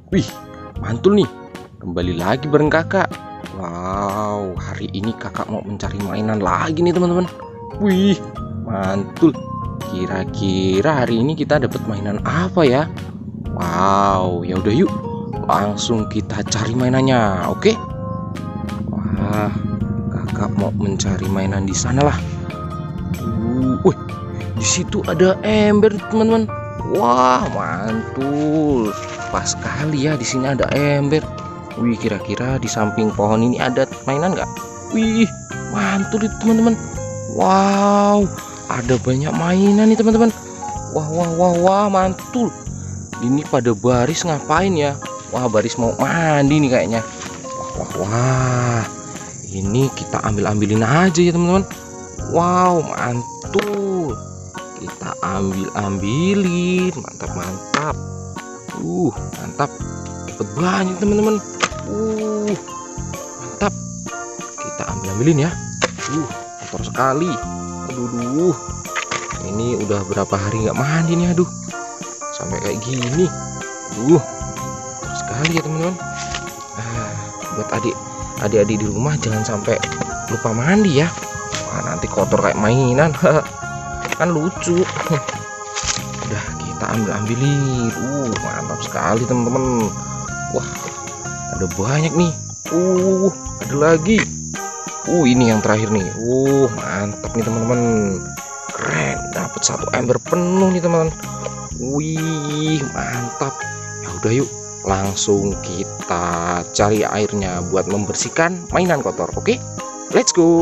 Wih, mantul nih. Kembali lagi bareng kakak. Wow, hari ini kakak mau mencari mainan lagi nih teman-teman. Wih, mantul. Kira-kira hari ini kita dapat mainan apa ya? Wow, ya udah yuk. Langsung kita cari mainannya, oke? Wah, kakak mau mencari mainan di sana lah. Wih, di situ ada ember teman-teman. Wah, mantul. Pas sekali ya, di sini ada ember. Wih, kira-kira di samping pohon ini ada mainan nggak? Wih, mantul itu teman-teman. Wow, ada banyak mainan nih teman-teman. Wah, mantul. Ini pada baris ngapain ya? Wah, baris mau mandi nih kayaknya. Wah. Ini kita ambilin aja ya teman-teman. Wow, mantul. Kita ambilin. Mantap. Mantap. Dapat banyak teman-teman. Mantap. Kita ambilin ya. Kotor sekali. Aduh. Ini udah berapa hari nggak mandi nih, aduh. Sampai kayak gini. Kotor sekali ya teman-teman. Buat adik-adik di rumah jangan sampai lupa mandi ya. Wah, nanti kotor kayak mainan. Kan lucu. Udah kita ambilin. Mantap sekali teman-teman. Wah, ada banyak nih. Ada lagi. Ini yang terakhir nih. Mantap nih teman-teman. Keren, dapat satu ember penuh nih teman-teman. Wih, mantap. Ya udah yuk, langsung kita cari airnya buat membersihkan mainan kotor. Oke, let's go.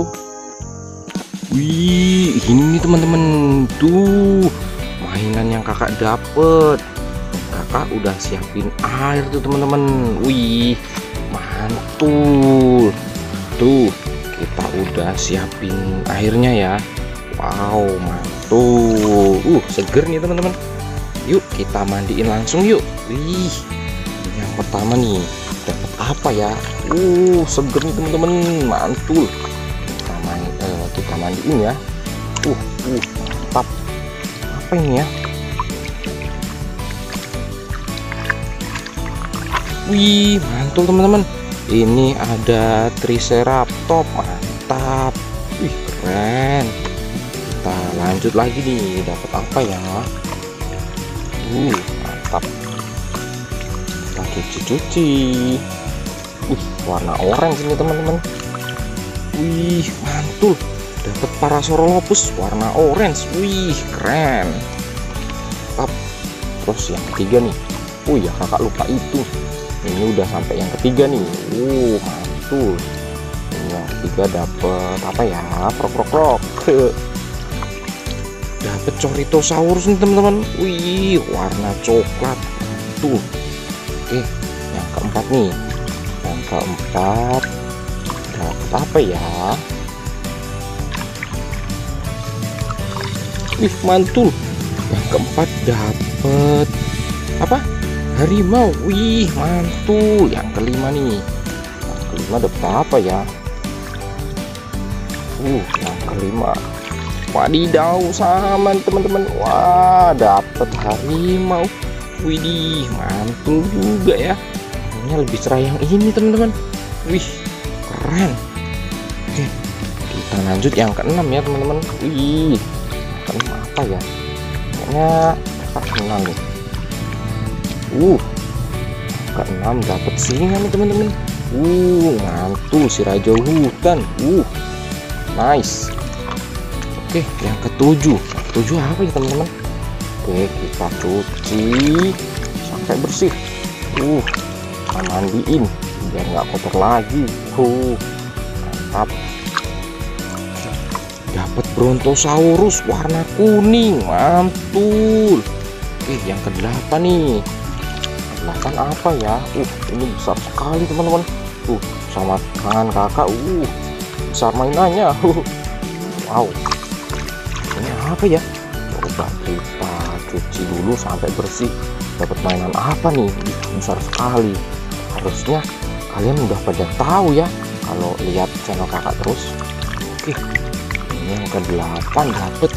Wih, ini teman-teman, tuh mainan yang kakak dapet. Kakak udah siapin air tuh teman-teman. Wih, mantul. Tuh, kita udah siapin airnya ya. Wow, mantul. Seger nih teman-teman. Yuk kita mandiin langsung yuk. Wih, yang pertama nih dapat apa ya? Seger nih teman-teman, mantul. Kita mandiin ya. Mantap. Apa ini ya? Wih, mantul teman-teman. Ini ada Triceratops, mantap. Wih, keren. Kita lanjut lagi nih, dapat apa ya? Mantap. Kita cuci. Warna orange ini teman-teman. Wih, mantul. Dapat Parasaurolophus warna orange. Wih, keren. Mantap. Terus yang ketiga nih. Ya kakak lupa itu. Ini udah sampai yang ketiga nih. Mantul. Ini yang ketiga dapat apa ya? Prok. Dapat Corythosaurus nih teman-teman. Wih, warna coklat. Tuh. Oke, yang keempat nih. Yang keempat dapat apa ya? Wih, mantul. Yang keempat dapat apa? Harimau. Wih, mantul. Yang kelima nih. Yang kelima dapat apa ya? Yang kelima. Wadidaw, sama teman-teman. Wah, dapat harimau. Widih, mantul juga ya. Ini lebih cerah yang ini teman-teman. Wih, keren. Oke, kita lanjut yang keenam ya teman-teman. Wih, keenam apa ya? Kayaknya keenam nih. Keenam dapat singa nih teman-teman. Mantul, si raja hutan. Nice. Oke, yang ketujuh. Ketujuh apa ya teman-teman? Oke, kita cuci sampai bersih. Kita mandiin biar nggak kotor lagi. Mantap. Dapat Brontosaurus warna kuning, mantul. Oke, yang kedelapan nih. Kedelapan apa ya? Ini besar sekali teman-teman. Sama tangan kakak. Besar mainannya. Wow. Ini apa ya? Coba kita cuci dulu sampai bersih. Dapat mainan apa nih? Besar sekali. Harusnya kalian udah pada tahu ya kalau lihat channel kakak terus. Oke, ini yang ke-8 dapat.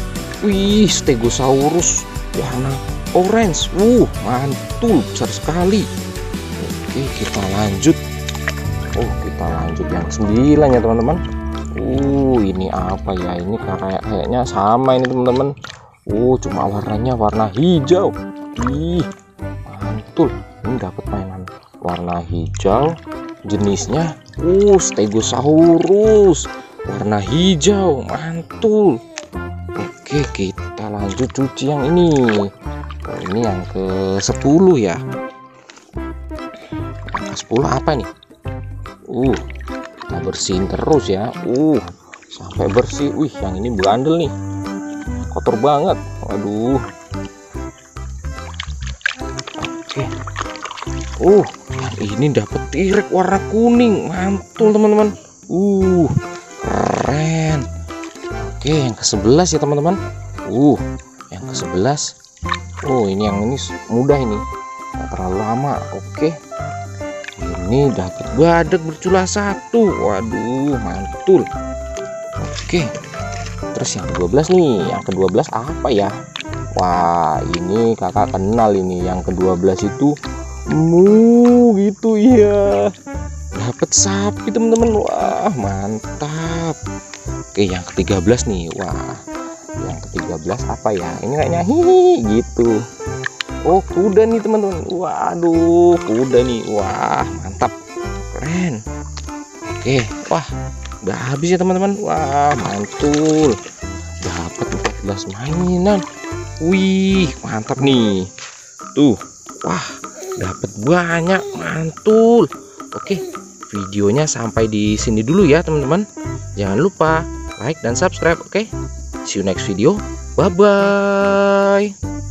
Stegosaurus warna orange. Mantul, besar sekali. Oke, kita lanjut. Kita lanjut yang 9 ya teman-teman. Ini apa ya? Ini kayaknya sama ini teman-teman. Cuma warnanya warna hijau. Mantul. Ini dapat mainan warna hijau. Jenisnya Stegosaurus. Warna hijau, mantul. Oke, kita lanjut cuci yang ini. Ini yang ke-10 ya. Yang ke-10 apa nih? Kita bersihin terus ya. Sampai bersih. Yang ini berandel nih. Kotor banget. Waduh. Oke. Yang ini dapat T-Rex warna kuning. Mantul teman-teman. Keren. Oke, yang ke-11 ya teman-teman. Yang ke-11. Ini yang ini mudah ini. Nggak terlalu lama. Oke. Ini dapat badak bercula 1. Waduh, mantul. Oke. Terus yang ke-12 nih. Yang ke-12 apa ya? Wah, ini kakak kenal ini. Yang ke-12 itu gitu ya. Dapat sapi teman-teman. Wah, mantap. Oke, yang ke-13 nih. Wah, yang ke-13 apa ya? Ini kayaknya gitu. Kuda nih teman-teman. Waduh, kuda nih. Wah, mantap. Keren. Oke, wah, udah habis ya teman-teman. Wah, mantul. Dapat 14 mainan. Wih, mantap nih. Tuh. Wah, dapat banyak, mantul. Oke, videonya sampai di sini dulu ya teman-teman. Jangan lupa like dan subscribe. Oke, see you next video. Bye bye.